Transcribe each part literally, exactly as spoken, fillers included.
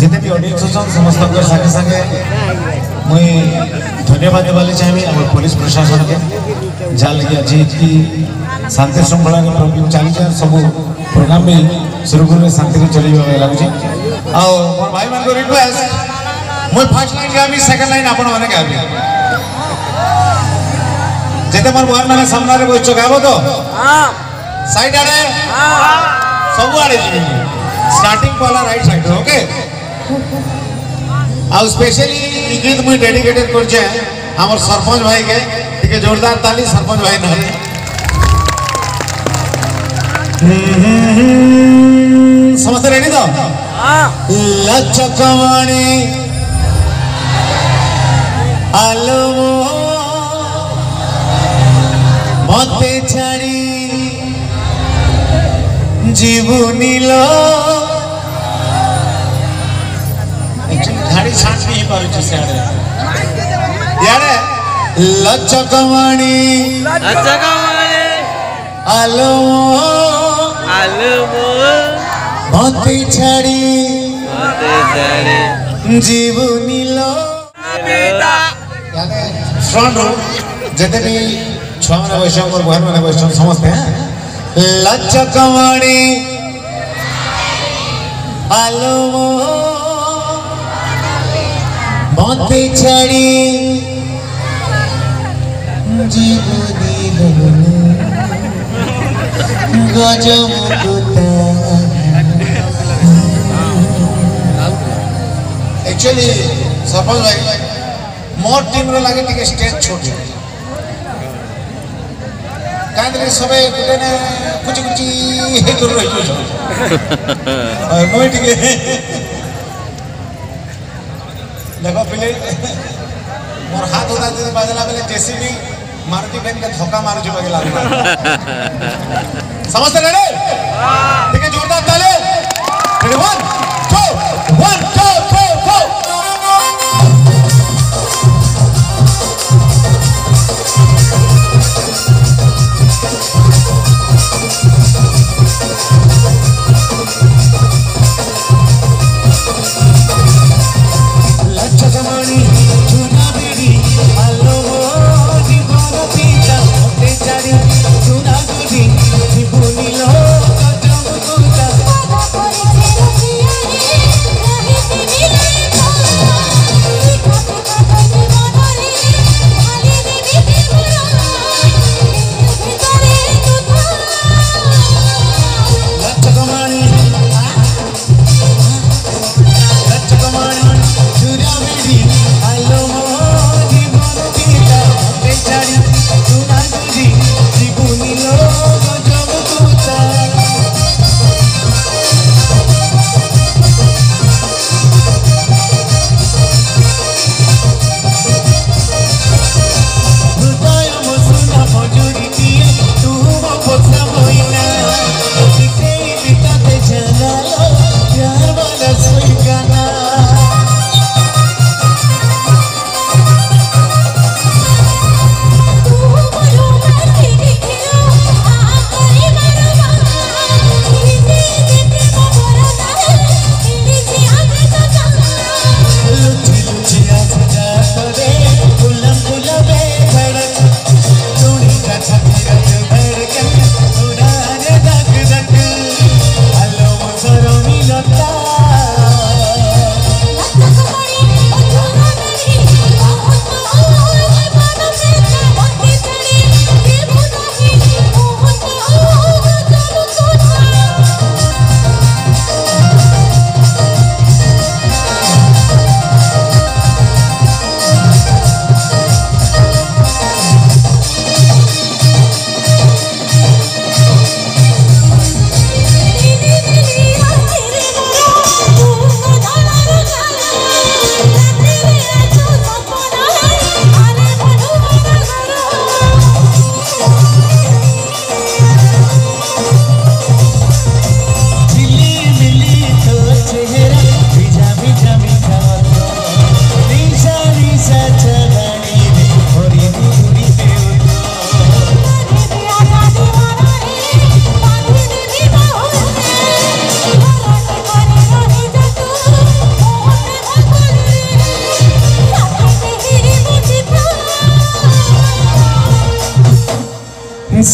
जिते भी ऑडियंस अच्छा समस्त सागे सागे मुई धन्यवाद देवाले चाहिए आम पुलिस प्रशासन के जहाँ लगे आज की शांति श्रृंखला प्रोग्राम चली सब प्रोग्राम भी सुरखुर शांति चल लगे मोर भाई मान को रिक्वेस्ट मुई फर्स्ट लाइन गाबी सेकंड लाइन आपण माने गाबी जेते मोर बहन माने सामने रे बइचो गाबो तो हां साइड आड़े हां सब आड़े जीबी स्टार्टिंग वाला राइट साइड ओके आ स्पेशली ई गीत मुई डेडिकेटेड कर छे हमर सरपंच भाई के ठीक जोरदार ताली सरपंच भाई नरे समझते रेडी तो हां लचकवाणी आलो मते छाड़ी जीवनी लो घाड़ी छाट नहीं पारुची सियाड़े यारे लचकवाणी लचकवाणी आलो आलो मते छाड़ी मते छाड़ी जीवनी लो यारे फ्रंट रो जते भी छुआ माने बैठो मोर बहन माने बैठो समझते हैं लचकवाणी आलो मते छाड़ी जीवनी गजब एक्चुअली सरपंच भाई मोर टीम रे लागे टिके स्टेज छोटी कांदरे सबे गुटे ने कुछ कुछ हे कर रही छ मोय टिके देखो पहले मोर हाथ होता जे बाजला बेले जेसीबी मारुति वैन के धक्का मारू छ बगे लागला समझते रेडी ठीक है जोरदार ताली ready one two one two three four Thank you.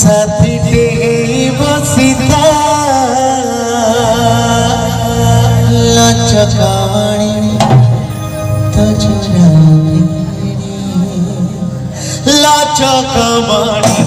साथी टे बसिता लचकावणी तो चुरा लचकावणी